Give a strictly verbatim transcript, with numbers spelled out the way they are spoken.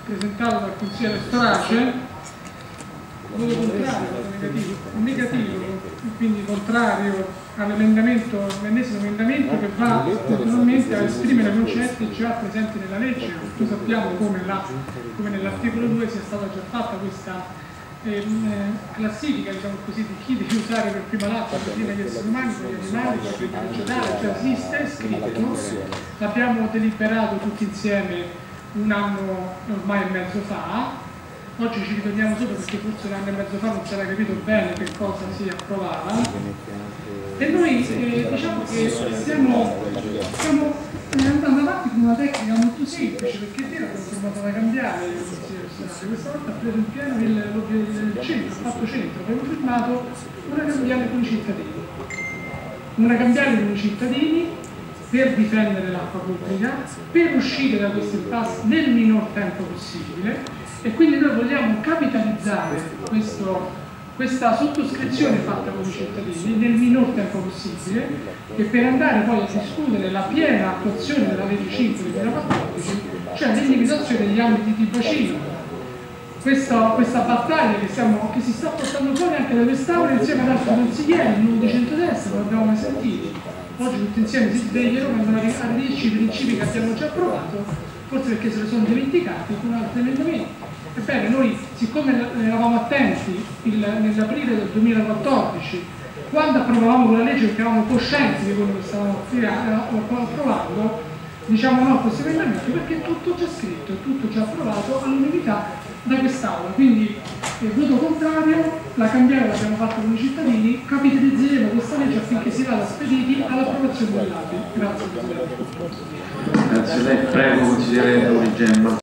presentato dal consigliere Storace, voto contrario, negativo, negativo, quindi contrario all'emendamento, all'ennesimo emendamento che va naturalmente a esprimere concetti già presenti nella legge. Noi sappiamo come, la, come nell'articolo due sia stata già fatta questa eh, classifica, diciamo così, di chi deve usare per prima l'acqua, per prima gli esseri umani, poi gli animali, poi il vegetale, cioè esiste, è scritto, l'abbiamo deliberato tutti insieme un anno ormai e mezzo fa. Oggi ci ripetiamo solo perché forse un anno e mezzo fa non si era capito bene che cosa si approvava, e noi eh, diciamo che stiamo, stiamo andando avanti con una tecnica molto semplice, perché ieri abbiamo formato da cambiare il consigliere Storace. Questa volta ha preso in pieno il, il centro, ha fatto centro, abbiamo firmato una cambiale con i cittadini, una cambiale con i cittadini per difendere l'acqua pubblica, per uscire da questo impasse nel minor tempo possibile. E quindi noi vogliamo capitalizzare questo, questa sottoscrizione fatta con i cittadini nel minor tempo possibile, e per andare poi a discutere la piena attuazione della legge cinque del duemilaquattordici, cioè l'individuazione degli ambiti di bacino. Questa, questa battaglia che, stiamo, che si sta portando fuori anche da quest'Aula insieme ad altri consiglieri, non di centrodestra, non abbiamo mai sentiti. Oggi tutti insieme si svegliano, vengono a ridirci i principi che abbiamo già approvato, forse perché se ne sono dimenticati con altri emendamenti. Ebbene, noi, siccome eravamo attenti nell'aprile del duemilaquattordici, quando approvavamo quella legge, perché eravamo coscienti di quello che stavamo approvando, diciamo no a questi emendamenti, perché è tutto già scritto, è tutto già approvato all'unanimità da quest'Aula. Quindi il voto contrario, la cambiale l'abbiamo fatta con i cittadini, capitalizzeremo questa legge affinché si vada spediti all'approvazione dell'A P I. Grazie Presidente. Grazie a lei, prego consigliere Aurigemma.